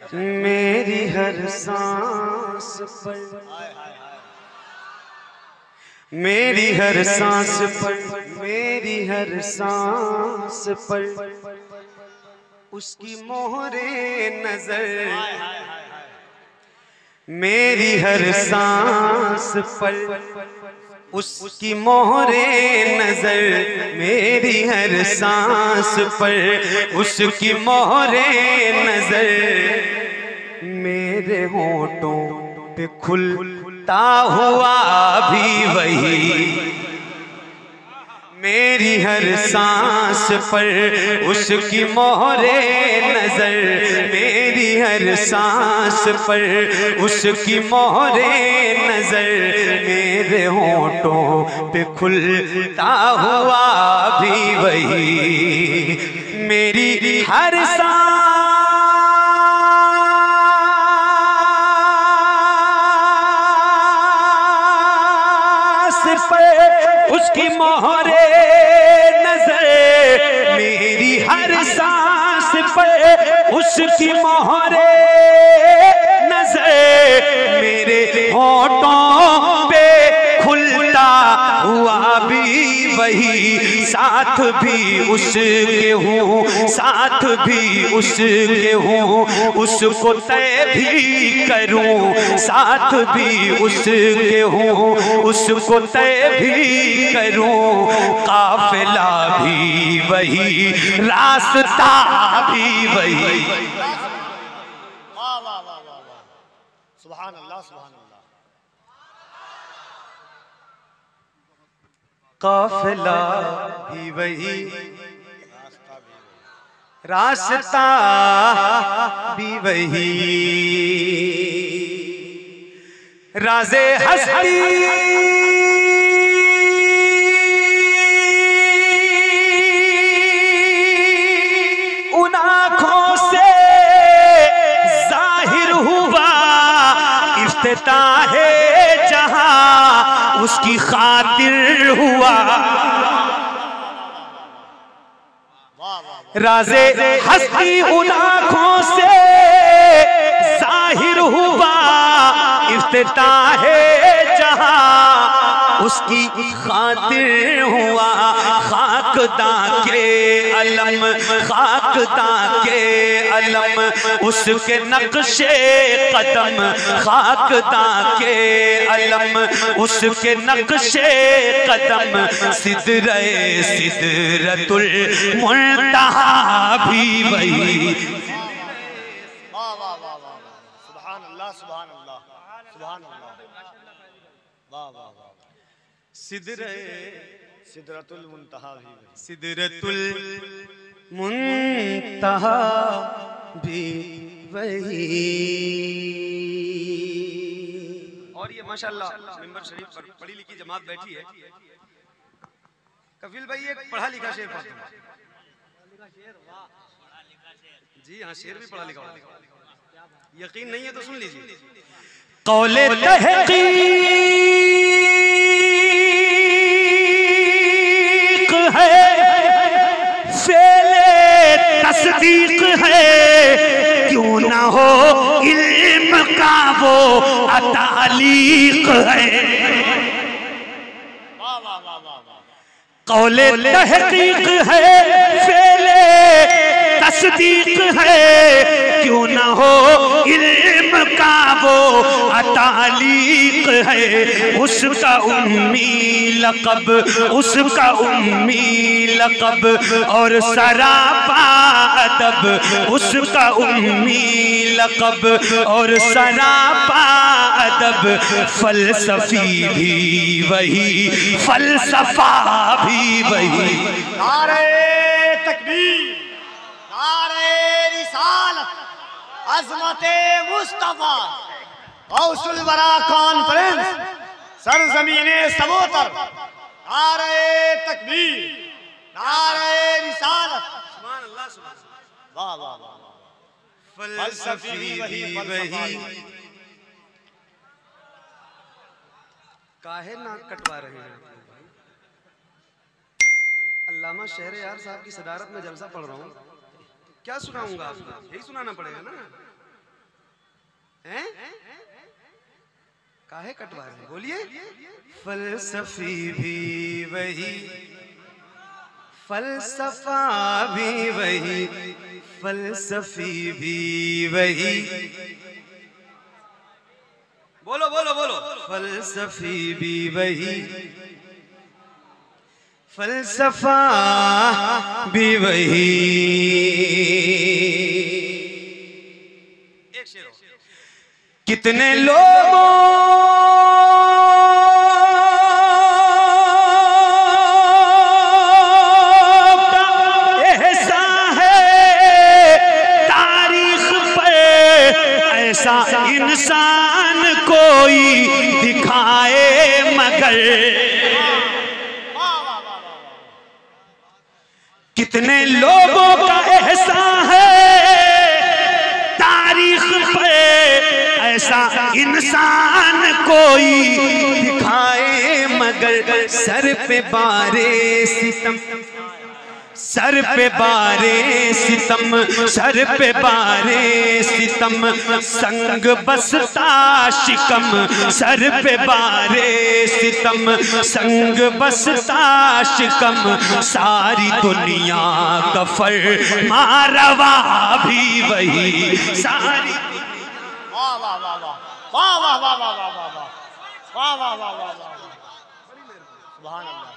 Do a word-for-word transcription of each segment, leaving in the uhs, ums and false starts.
मेरी हर सांस पर, मेरी हर सांस पर, मेरी हर सांस पर उसकी मोहरे नजर, मेरी हर सांस पर उसकी मोहरे नजर, मेरी हर सांस पर उसकी मोहरे नजर, मेरे होठों पे खुलता हुआ भी वही, मेरी हर सांस पर उसकी मोहरे नजर, मेरी हर सांस पर उसकी मोहरे नजर, मेरे होठों पे खुलता हुआ भी वही, मेरी हर सांस पर उसकी मोहरे नजर, मेरी हर सांस पर उसकी मोहरे नजर, मेरे होठों पे खुलता हुआ भी वही, साथ भी उसके हूँ, साथ भी उसके हूँ, उसको तय भी करूँ, साथ भी उसके हूँ, उसको तय भी करूँ, काफिला भी वही, रास्ता भी वही। सुभान अल्लाह, सुभान अल्लाह। काफिला भी वही, रास्ता भी वही, राज़े हस्ती उन आँखों से जाहिर हुआ, इफ्तिताहे जहां उसकी खातिर हुआ, राज़े हस्ती उन आँखों से जाहिर हुआ, इफ्तिताहे जहां उसकी खातिर हुआ, खाकदा के अलम, खाकदा के अलम उसके नक्शे कदम, खाकदा के अलम उसके नक्शे कदम, सिदरे सिदरतुल मुंतहा भी वही। वाह वाह वाह वाह, सुभान अल्लाह, सुभान अल्लाह, सुभान अल्लाह, वाह वाह वाह। सिदरे सिदरतुल मुंतहा भी वही, सिदरतुल मुंतहा भी वही। और ये माशाल्लाह मिंबर शरीफ पर पढ़ी लिखी जमात बैठी है। कफील भाई एक पढ़ा लिखा शेर पढ़ते हैं। जी हाँ, शेर भी पढ़ा लिखा होता है। यकीन नहीं है तो सुन लीजिए। कौले तहकीक है, फेले तस्दीक है, क्यों ना हो इल्म का वो अतालीक है। कौले तहकीक है, फेले तस्दीक है, क्यों ना हो इल्म का वो अतालीक है। उसका उम्मी लक़ब, उसका उम्मी लक़ब और सरापा अदब, उसका उम्मी लक़ब और सरापा अदब, फलसफी भी वही, फलसफा भी वही। नारे तकबीर, नारे रिसालत, अज़मते मुस्तफा, गौसुल वरा कॉन्फ्रेंस, सरज़मीने सबोतर, नारे तकबीर, नारे रिसालत, सुभान अल्लाह, सुभान अल्लाह। वाह वाह वाह, फलसफी भी वही, काहे नाक कटवा रहे हैं। अल्लामा शहरयार साहब की सदारत में जलसा पढ़ रहा हूँ, क्या सुनाऊंगा आपको, यही सुनाना पड़ेगा ना। काहे कटवा रहे हैं, बोलिए। फलसफी भी वही, फलसफा भी वही, फलसफी भी वही, बोलो बोलो बोलो। फलसफी भी वही, फलसफा भी वही। एक शेर। कितने लोगों का ऐसा है तारीख पे, ऐसा इंसान कोई दिखाए मगर। कितने लोगों का ऐसा है तारीख पे, ऐसा इंसान कोई दिखाए मगर। सर पे बारे सितम, सर पे बारे सितम, सर पे बारे सितम, संग बसता शिकम। सर पे बारे सितम, संग बसता शिकम। सारी दुनिया का फरमारवा भी वही, सारी। वाह वाह वाह वाह वाह वाह वाह वाह वाह वाह वाह वाह वाह वाह वाह। सुभान अल्लाह।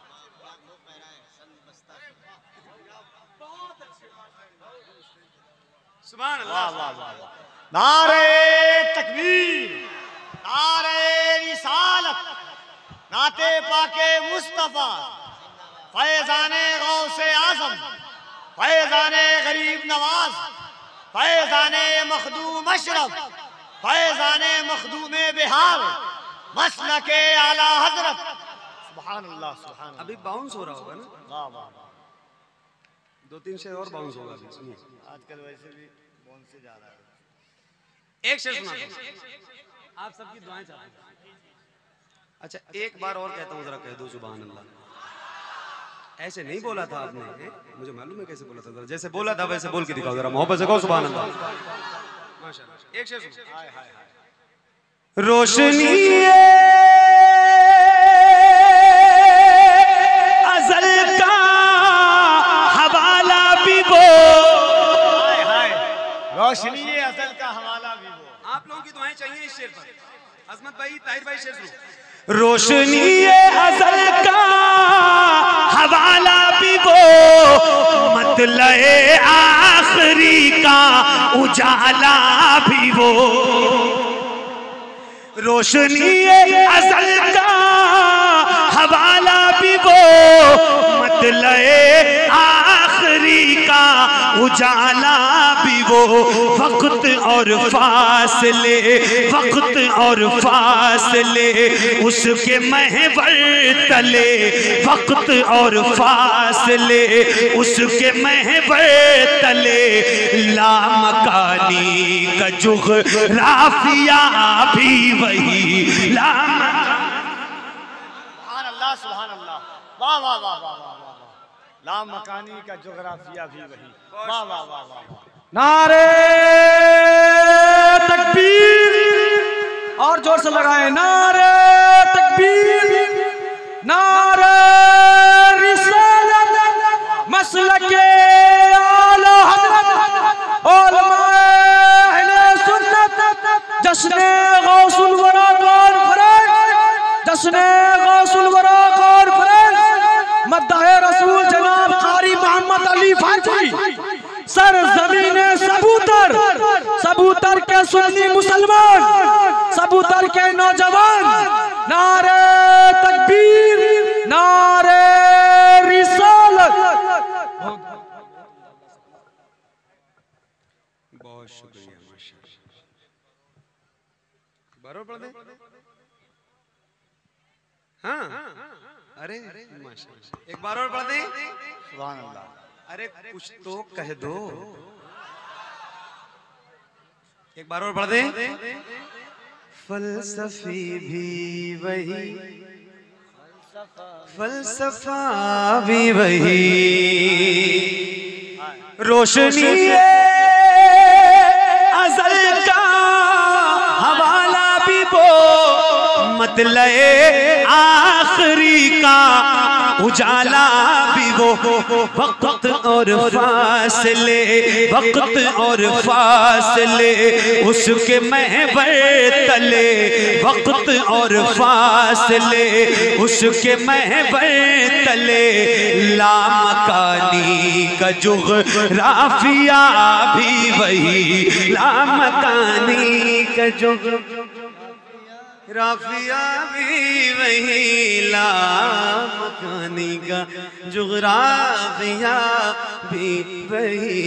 सुभान अल्लाह। वाह वाह वाह वाह। नारे तकबीर, नारे रिसालत, नाते पाके मुस्तफा, फैजाने गौसे आजम, फैजाने गरीब नवाज, फैजाने मखदूम अशरफ, फैजाने मखदूम बिहार, मसलके आला हजरत। सुभान अल्लाह सुभान अल्लाह। अभी बाउंस हो रहा होगा ना? वाह वाह वाह। दो तीन शेर और बाउंस होगा अभी, सुनिए। आजकल वैसे भी कौन से जा रहा है। एक शेर सुना दो, आप सबकी दुआएं चाहते हैं। अच्छा एक बार और कहता हूँ, जरा कह दो सुभान अल्लाह। ऐसे नहीं बोला था आपने, मुझे मालूम है कैसे बोला था, जरा जैसे बोला था वैसे बोल के दिखाओ, जरा मोहब्बत से कहो सुभान अल्लाह। माशाअल्लाह। एक शेर सुनो। हाय हाय हाय। रोशनी अज़ल का हवाला भी वो, हाय हाय। रोशनी अज़ल का हवाला भी वो। आप लोगों की दुआएं चाहिए इस शेर पर। अजमत भाई, ताहिर भाई शेर सुनो। रोशनी अज़ल का हवाला भी वो, मतलए आखिरी का उजाला भी वो। रोशनी अज़ल का हवाला भी वो, मतलए आखिरी का उजाला भी वो। वक्त और फासले, वक्त और फासले उसके महवर तले, वक्त और फासले उसके महवर तले। लामकानी का जुग़राफ़िया भी वही, सुभान अल्लाह सुभान अल्लाह। वाह वाह वाह वाह वाह वाह। लाम मकानी का जोग्राफिया भी वही। वाह वाह वाह वाह वाह। नारे तकबीर, और जोर से लगाए नारे तकबीर, नारे रिसालत, मसलके आला हज़रत, उलमाए अहले सुन्नत, जश्ने गौसुल वरा कॉन्फ्रेंस, जश्ने गौसुल वरा कॉन्फ्रेंस, मद्दाहे रसूल जनाब कारी मोहम्मद अली फाजी, सर जमीने सबूतर, सबूतर के सुन्नी मुसलमान, सबूतर के नौजवान। नारे तकबीर, नारे रिसालत। बहुत शुक्रिया, माशाअल्लाह। बराबर पढ़ दे। हाँ, अरे माशाअल्लाह, एक बार और पढ़ दे। सुभान अल्लाह। अरे कुछ तो कह दो, एक बार और पढ़ दे। फलसफी भी वही, फलसफा भी वही, रोशनी अज़ल का हवाला भी वो, मतलए आखिरी का उजाला भी वो वक्त और फासले, वक्त और फासले उसके महवर तले, वक्त और फासले उसके महवर तले। लामकानी का जुग़राफ़िया भी वही, लामकानी का जुग़राफ़िया भी वही, लामकानी का जुग़राफ़िया भी वही।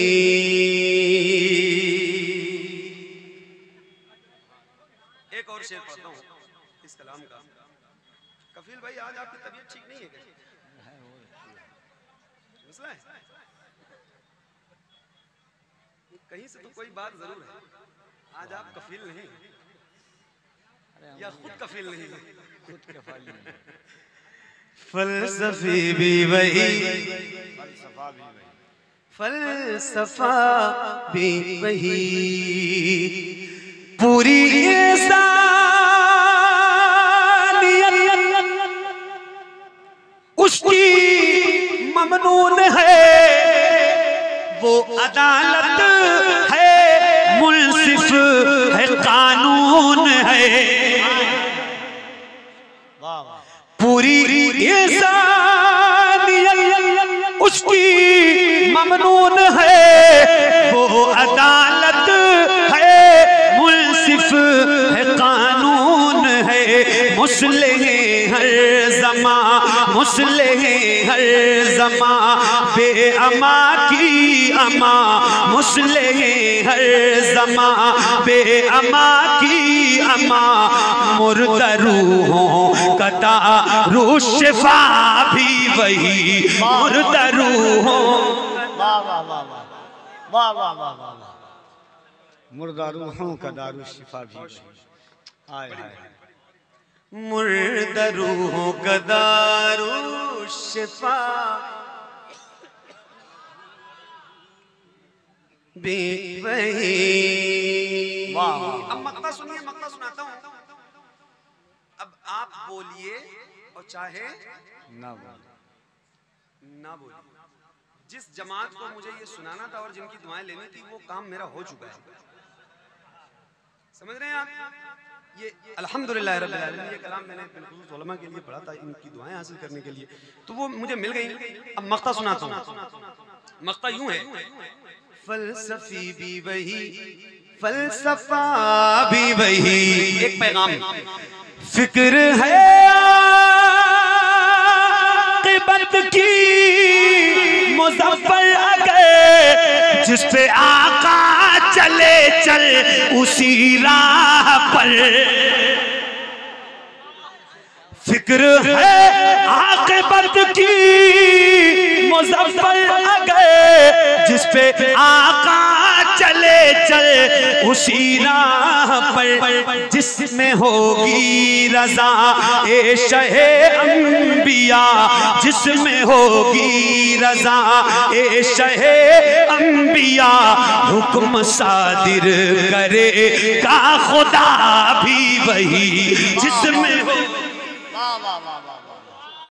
एक और शेर पढ़ता हूँ इस कलाम का। कफील भाई आज आपकी तबीयत ठीक नहीं है क्या? मसला है? कहीं से तो कोई बात जरूर है। आज आप कफील नहीं या खुद कफील नहीं है? खुद कफील नहीं। फलसफी भी वही, फलसफा भी वही, पूरी इंसानियत उसकी ममनून है, वो अदालत है, मुंसिफ है, कानून है। पूरी इंसानियत उसकी ममनून है, वो अदालत है, मुंसिफ है, कानून है। मुस्लिह हर ज़मा, मुस्लिह हर ज़मा, बेअमा की अमा, मुस्लिह हर ज़मा, बेअमा की अमा। मुर्दा रूहों का दारू शिफा भी वही, मुर्दा रूहों, वाह वाह वाह वाह वाह वाह वाह वाह, मुर्दा रूहों का दारू शिफा भी वही। हाय हाय, मुर्दा रूहों का दारू शिफा भी वही। वाह। अब मक्ता सुनिए, मक्ता सुनाता हूँ। अब आप बोलिए और चाहे ना बोल ना बोलिए। जिस जमात को मुझे ये सुनाना था और जिनकी दुआएं लेनी थी, वो काम मेरा हो चुका है। समझ रहे हैं आप? ये अल्हम्दुलिल्लाह रब्बिल आलमीन, ये कलाम मैंने बिल्कुल उलमा के लिए पढ़ा था, इनकी दुआएं हासिल करने के लिए, तो वो मुझे मिल गई। अब मक्ता सुनाता हूँ। मक्ता यूं है, फलसफी भी वही, फलसफा भी वही। एक पैगाम, फिक्र है आक़िबत की मुज़फ़्फ़र अगर, जिस पे आका चले चल उसी राह पर। फिक्र है आक़िबत की मुज़फ़्फ़र अगर, जिस पे आका चले चल उसी राह पर। जिसमें होगी रज़ा ए शहे अंबिया, जिसमें होगी रज़ा ए शहे अंबिया, हुक्म सादिर करे का खुदा भी वही, जिसमें